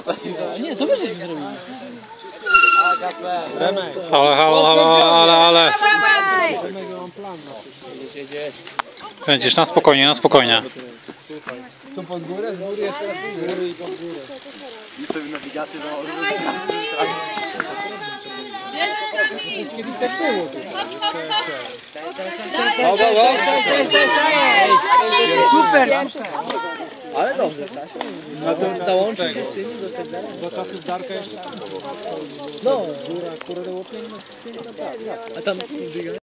Nie, to wyżej zrobimy. Ale. Kręcisz na spokojnie, na spokojnie. Tu pod górę, z góry jeszcze raz z góry i pod górę. I sobie nawigację założyłem. Kiedyś tak było tu. Super! Ale dobrze, załączyć się z tymi do tego. Do czasów Darka jeszcze tam. No, góra, kurde, było piękne. A tam